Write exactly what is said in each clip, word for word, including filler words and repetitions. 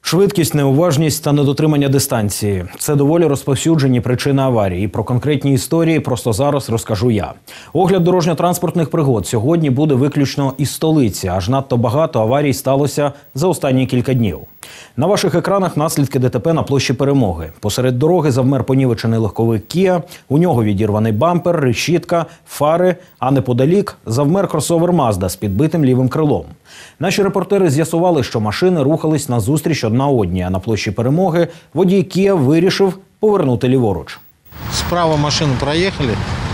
Швидкість, неуважність та недотримання дистанції – це доволі розповсюджені причини аварії. І про конкретні історії просто зараз розкажу я. Огляд дорожньо-транспортних пригод сьогодні буде виключно із столиці. Аж надто багато аварій сталося за останні кілька днів. На ваших екранах наслідки ДТП на площі Перемоги. Посеред дороги завмер понівечений легковик Kia, у нього відірваний бампер, решітка, фари, а неподалік завмер кросовер Mazda з підбитим лівим крилом. Наші репортери з'ясували, що машини рухались назустріч одна одній, а на площі Перемоги водій Kia вирішив повернути ліворуч. Справа машины проехали,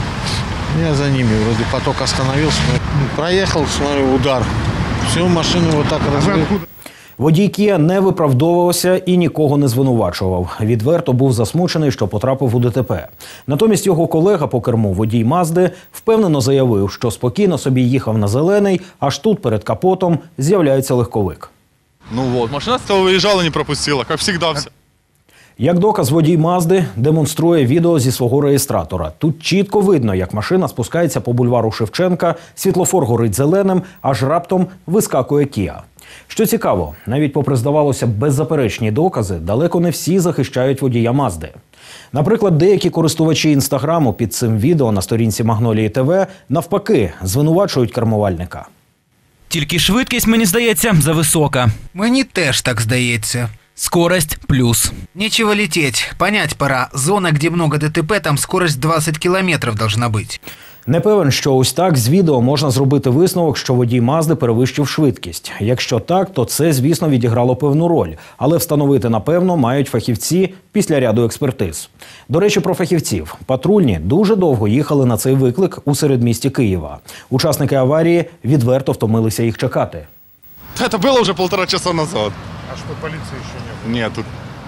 я за ними, вроде поток остановился, проехал, смотрю, удар. Всю машину вот так разбил. Водій Kia не виправдовувався і нікого не звинувачував. Відверто був засмучений, що потрапив у ДТП. Натомість його колега по керму, водій Мазди, впевнено заявив, що спокійно собі їхав на зелений, аж тут перед капотом з'являється легковик. Ну вот, машина с того выезжала, не пропустила, как всегда все. Як доказ, водій Мазди демонструє відео зі свого реєстратора. Тут чітко видно, як машина спускається по бульвару Шевченка, світлофор горить зеленим, аж раптом вискакує Kia. Що цікаво, навіть попри, здавалося, беззаперечні докази, далеко не всі захищають водія Мазди. Наприклад, деякі користувачі Інстаграму під цим відео на сторінці Магнолії ТВ навпаки звинувачують кермувальника. Тільки швидкість, мені здається, зависока. Мені теж так здається. Скорость плюс. Нечего лететь. Понять пора. Зона, где много ДТП, там скорость двадцать километров должна быть. Не певен, що ось так з відео можна зробити висновок, що водій Мазди перевищив швидкість. Якщо так, то це, звісно, відіграло певну роль. Але встановити, напевно, мають фахівці після ряду експертиз. До речі, про фахівців. Патрульні дуже довго їхали на цей виклик у середмісті Києва. Учасники аварії відверто втомилися їх чекати. Это было уже полтора часа назад. А что, полиции еще нет? Нету.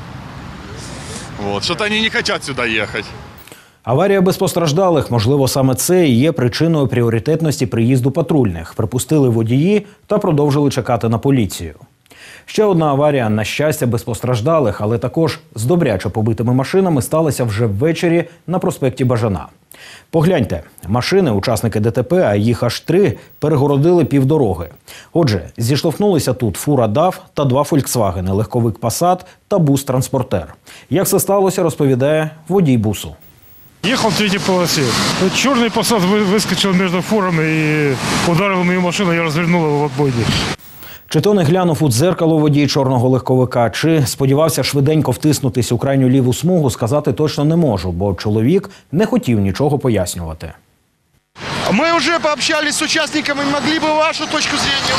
Вот, что-то они не хотят сюда ехать. Аварія без постраждалих, можливо, саме це і є причиною пріоритетності приїзду патрульних. Припустили водії та продовжили чекати на поліцію. Ще одна аварія, на щастя, без постраждалих, але також з добряче побитими машинами, сталася вже ввечері на проспекті Бажана. Погляньте, машини, учасники ДТП, а їх аж три, перегородили півдороги. Отже, зіштовхнулися тут фура ДАФ та два «Фольксвагени», легковик «Пасат» та бус-транспортер. Як це сталося, розповідає водій бусу. Ехал в третьей полосе. Черный посад выскочил между фурами и ударил мою машину, я развернул его в отбойник. Чи то не глянув у дзеркало водій чорного легковика, чи сподівався швиденько втиснутись у крайню ліву смугу, сказати точно не можу, бо чоловік не хотів нічого пояснювати. Мы уже пообщались с участниками, могли бы вашу точку зрения.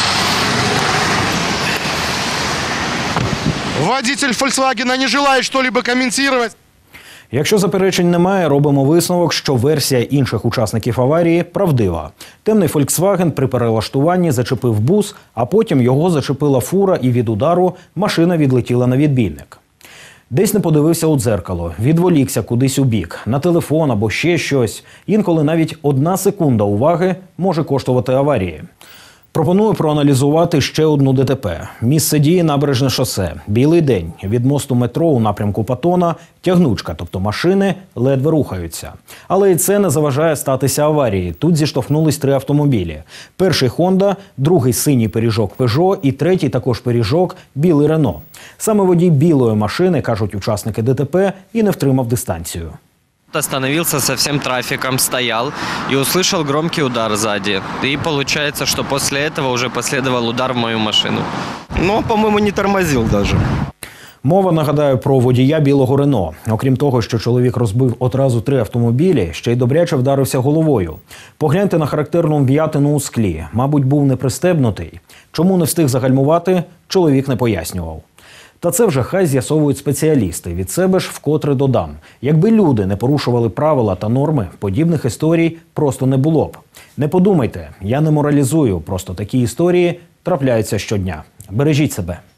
Водитель Volkswagen не желает что-либо комментировать. Якщо заперечень немає, робимо висновок, що версія інших учасників аварії правдива. Темний «Фольксваген» при перелаштуванні зачепив бус, а потім його зачепила фура і від удару машина відлетіла на відбійник. Десь не подивився у дзеркало, відволікся кудись у бік, на телефон або ще щось. Інколи навіть одна секунда уваги може коштувати аварії. Пропоную проаналізувати ще одну ДТП. Місце дії – Набережне шосе. Білий день. Від мосту метро у напрямку Патона тягнучка, тобто машини ледве рухаються. Але і це не заважає статися аварії. Тут зіштовхнулись три автомобілі. Перший «Хонда», другий синій «Пежо» «Пежо» і третій також «Пежо» білий «Рено». Саме водій білої машини, кажуть учасники ДТП, і не втримав дистанцію. Остановился со всем трафиком, стоял и услышал громкий удар сзади. И получается, что после этого уже последовал удар в мою машину. Но, по-моему, не тормозил даже. Мова, нагадаю, про водія білого «Рено». Окрім того, що чоловік розбив одразу три автомобілі, ще й добряче вдарився головою. Погляньте на характерну вм'ятину у склі. Мабуть, був не пристебнутий. Чому не встиг загальмувати, чоловік не пояснював. Та це вже хай з'ясовують спеціалісти. Від себе ж вкотре додам. Якби люди не порушували правила та норми, подібних історій просто не було б. Не подумайте, я не моралізую, просто такі історії трапляються щодня. Бережіть себе.